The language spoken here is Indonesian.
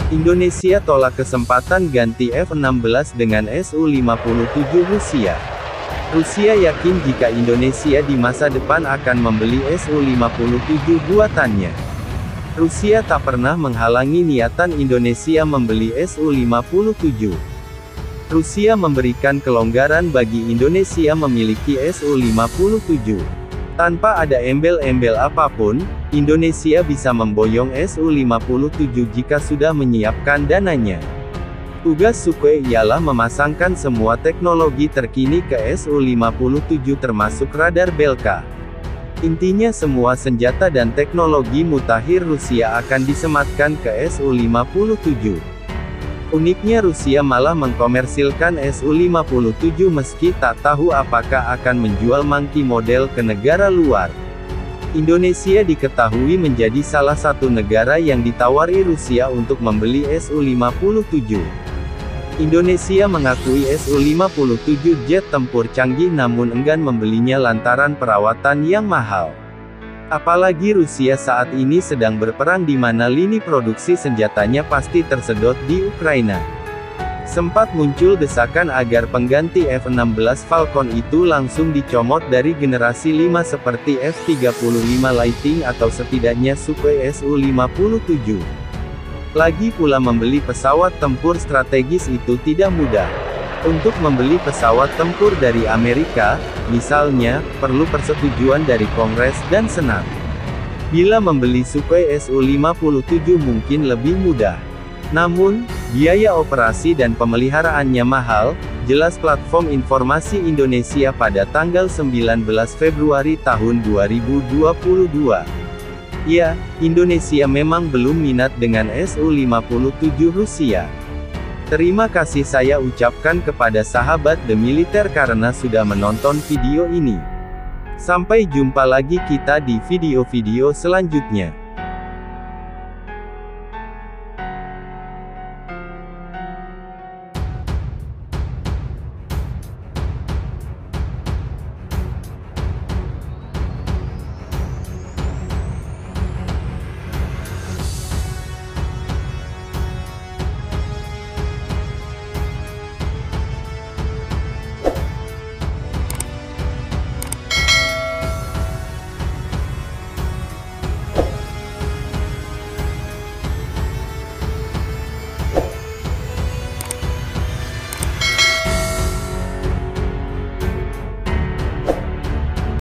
Indonesia tolak kesempatan ganti F-16 dengan Su-57 Rusia. Rusia yakin jika Indonesia di masa depan akan membeli Su-57 buatannya. Rusia tak pernah menghalangi niatan Indonesia membeli Su-57. Rusia memberikan kelonggaran bagi Indonesia memiliki Su-57. Tanpa ada embel-embel apapun, Indonesia bisa memboyong Su-57 jika sudah menyiapkan dananya. Tugas Sukhoi ialah memasangkan semua teknologi terkini ke Su-57 termasuk radar Belka. Intinya semua senjata dan teknologi mutakhir Rusia akan disematkan ke Su-57. Uniknya Rusia malah mengkomersilkan Su-57 meski tak tahu apakah akan menjual Monkey model ke negara luar. Indonesia diketahui menjadi salah satu negara yang ditawari Rusia untuk membeli Su-57. Indonesia mengakui Su-57 jet tempur canggih namun enggan membelinya lantaran perawatan yang mahal. Apalagi Rusia saat ini sedang berperang di mana lini produksi senjatanya pasti tersedot di Ukraina. Sempat muncul desakan agar pengganti F-16 Falcon itu langsung dicomot dari generasi 5 seperti F-35 Lightning atau setidaknya Sukhoi Su-57. Lagi pula membeli pesawat tempur strategis itu tidak mudah. Untuk membeli pesawat tempur dari Amerika, misalnya, perlu persetujuan dari Kongres dan Senat. Bila membeli Sukhoi Su-57 mungkin lebih mudah. Namun, biaya operasi dan pemeliharaannya mahal, jelas Platform Informasi Indonesia pada tanggal 19 Februari tahun 2022. Ya, Indonesia memang belum minat dengan Su-57 Rusia. Terima kasih saya ucapkan kepada sahabat The Militer karena sudah menonton video ini. Sampai jumpa lagi kita di video-video selanjutnya.